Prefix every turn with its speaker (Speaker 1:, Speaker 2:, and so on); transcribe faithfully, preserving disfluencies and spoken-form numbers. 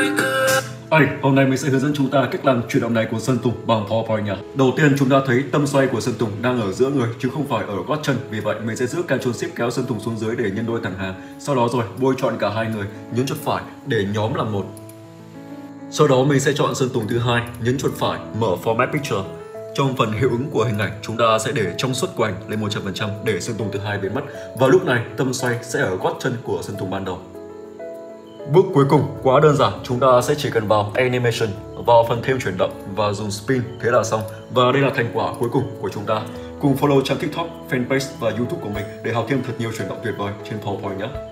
Speaker 1: Ây, hôm nay mình sẽ hướng dẫn chúng ta cách làm chuyển động này của Sơn Tùng bằng PowerPoint nha. Đầu tiên chúng ta thấy tâm xoay của Sơn Tùng đang ở giữa người chứ không phải ở gót chân. Vì vậy mình sẽ giữ Ctrl Shift kéo Sơn Tùng xuống dưới để nhân đôi thẳng hàng. Sau đó rồi bôi chọn cả hai người, nhấn chuột phải để nhóm làm một. Sau đó mình sẽ chọn Sơn Tùng thứ hai, nhấn chuột phải mở Format Picture. Trong phần hiệu ứng của hình ảnh, chúng ta sẽ để trong suốt của ảnh lên một trăm phần trăm để Sơn Tùng thứ hai biến mất. Và lúc này tâm xoay sẽ ở gót chân của Sơn Tùng ban đầu. Bước cuối cùng quá đơn giản, chúng ta sẽ chỉ cần vào Animation, vào phần thêm chuyển động và dùng Spin, thế là xong. Và đây là thành quả cuối cùng của chúng ta. Cùng follow trang TikTok, fanpage và YouTube của mình để học thêm thật nhiều chuyển động tuyệt vời trên PowerPoint nhé.